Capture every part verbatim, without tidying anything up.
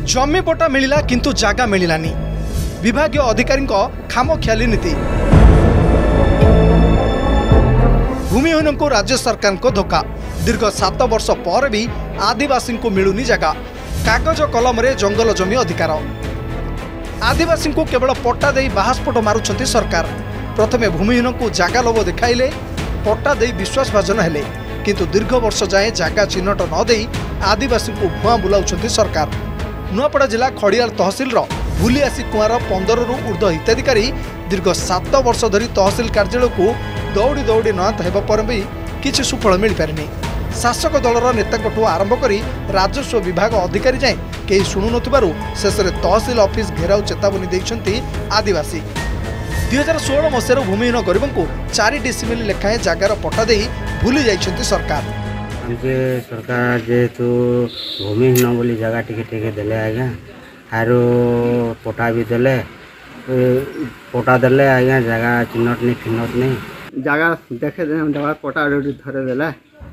जमी पट्टा मिलिला किंतु जागा मिलिलानी। विभागीय अधिकारी खामखियाली नीति। भूमिहीन को राज्य सरकार को धोखा। दीर्घ सात वर्ष पर भी आदिवासी को मिलुनी जगह। कागज कलम रे जंगल जमी अधिकार। आदिवासी को केवल पट्टा दे बाहास्फोट मारुछंती सरकार। प्रथमे भूमिहीन को जागा लोभ देखाइले, पट्टा दे विश्वासभाजन हेले, किंतु दीर्घ वर्ष जाए जागा चिन्हट न दे आदिवासी को भुआ बुलाउछंती सरकार। नुआपड़ा जिला खड़ियाल तहसिल भूलियासी कुआर पंदर रु ऊर्ध्व हिताधिकारी दीर्घ सात वर्ष धरी तहसिल कार्यालय को दौड़ी दौड़ी नआत हेबा पर भी किछि सुफल मिल पारिनी। शासक दलर नेता आरंभ करी राजस्व विभाग अधिकारी जाए कई शुणु नथिबारु शेष में तहसिल ऑफिस घेराव चेतावनी देइछंती आदिवासी। दुई हजार षोह मसीह भूमिहीन गरीबों को चार डिसिमिल लेखाएं जगार पट्टा दे भूली जाइछंती सरकार। आमके सरकार जेहेतु भूमिहीन बोली जगह टिके टिके देले आज्ञा आरो पट्टा भी देले पट्टा देले आज्ञा जगह चिन्हट नहीं फिनट नहीं जगह देखे जगह पट्टा धरे देले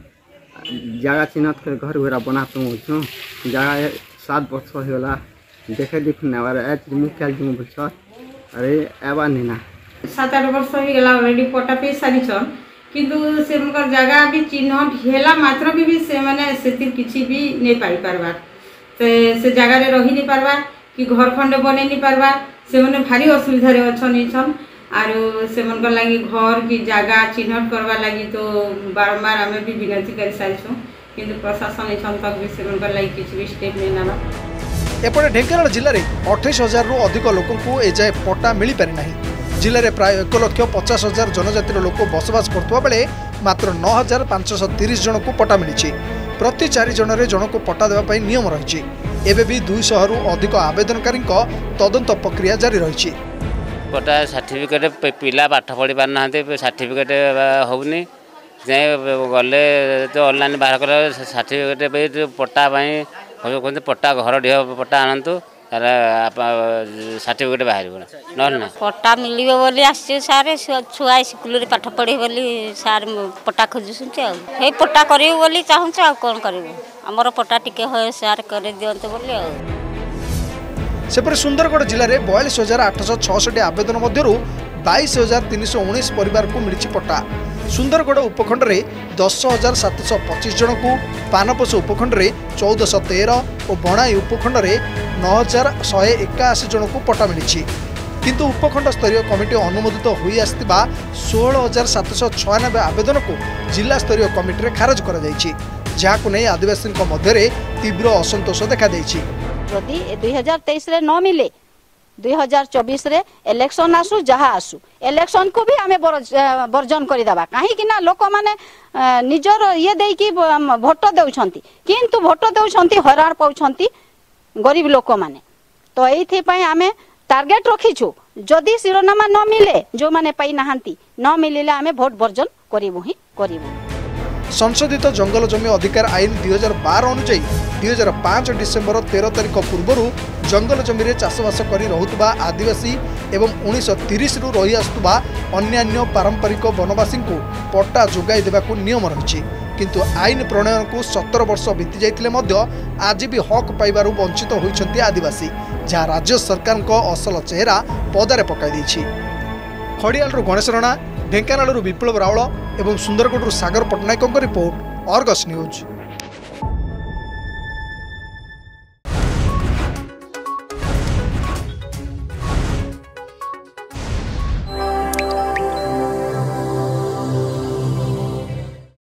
जगह चिन्हट के घर घुरा बना तुम जगह सात वर्ष होगा देखे दिख मुख्य बोल अरे एबार नहीं ना सात आठ वर्ष हो गला ऑलरेडी पट्टा पे सारी छन किंतु से उनकर जगह भी चिन्हट हेला मात्र भी भी से माने सेतिर किछि भी नहीं पाई परबार से से जगह रे रही नहीं परबार कि घर खंड बने नहीं परबार से माने भारी असुविधा रे अछन छन आरो से मनकर लागि घर की जगह चिन्हट करवा लागि तो बारंबार हमें भी विनती कर सारिछो किंतु प्रशासन छन तक भी से मनकर लागि किछि भी स्टेप नै नाना। एपटे ढेंकानाल जिले में अठाईस हजार रु अधिक लोकों को एजाए पट्टा मिल पारि नहीं। जिले में प्राय एक लक्ष पचास हजार जनजातिर लोक बसवास करता बेले मात्र नौ हजार पांचश तीस जन को पट्टा मिली। प्रति चार जन जन को पट्टा देवाई नियम रही। एवं भी दुईश रु अधिक आवेदनकारी तदंत प्रक्रिया जारी रही। पट्टा सर्टिफिकेट पिला पाठ पढ़ी पार ना सर्टिफिकेट होनी गले तो ऑनलाइन बाहर कर सर्टिफिकेट पट्टा कहते पट्टा घर ढीह पट्टा आनतु सर्टिफिकेट बाहर ना पट्टा मिल बोली आसी सारे छुआ स्कूल पाठ पढ़े बोली सार पट्टा खोजुंट हे पट्टा करें बोली चाहूँ आ कौन कर आमर पट्टा टिके हो सार कर दिंत बोली सेपरी सुंदरगढ़ जिले में बयालीस हजार आठश छठ आवेदन मध्य बाईस हजार तीन सौ उन्नीस परिवार को मिली पट्टा। सुंदरगढ़ उपखंड में दस हजार सातश पचीस जन को, पानपोष उपखंड में चौदह सौ तेरह और बणाई उपखंड में नौ हजार शहे एकाशी जन को पट्टा मिली। किंतु उपखंड स्तरीय कमिटी अनुमोदित हो आसथिबा सोलह हजार सातश छयानबे आवेदन को जिला स्तरीय कमिटी खारज कर जहां नहीं आदिवासी मध्य तीव्र असंतोष देखा जदि दुई हजार तेईस रे न मिले दुई हजार चौबीस रे इलेक्शन आसु जहाँ आसु इलेक्शन को भी आमे बर्जन करदेवा कहीं लोक मैंने निजर ये देकी भोट दौरान किंतु भोट दौरान हराण पाँच गरीब लोक मैंने तो ये आमे टार्गेट रखीचु जदि शिरोनामा न मिले जो मैंने पाई नहांती न मिले आमे भोट बर्जन करिवु ही करिवु। संशोधित जंगल जमी अधिकार आईन दुई हजार बार अनुଯାयी दुई हजार पांच डिसेम्बर तेरह तारिख पूर्व जंगल जमी में चाषबास कर रहुतबा आदिवासी एवं उन्नीस तीस रु रही आसुवा अन्यान्य पारंपरिक वनवासी को पट्टा जोगाई देवाकू नियम रही। किंतु आईन प्रणयन को सत्तर वर्ष बीती जाइतिले आज भी हक पाइबारु वंचित होइछंती आदिवासी, जहाँ राज्य सरकार को असल चेहरा पदारे पकाई देछि। खड़ियाल गणेश राणा, ढेंकानाल विप्लव रावल और Sundargarh Sagar Pattanaik report, Argus news.